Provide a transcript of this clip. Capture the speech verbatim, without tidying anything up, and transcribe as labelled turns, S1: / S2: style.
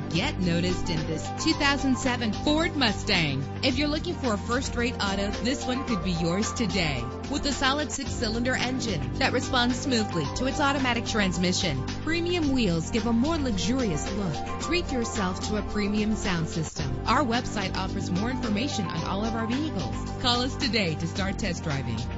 S1: Get noticed in this two thousand seven Ford Mustang. If you're looking for a first-rate auto, this one could be yours today. With a solid six-cylinder engine that responds smoothly to its automatic transmission, premium wheels give a more luxurious look. Treat yourself to a premium sound system. Our website offers more information on all of our vehicles. Call us today to start test driving.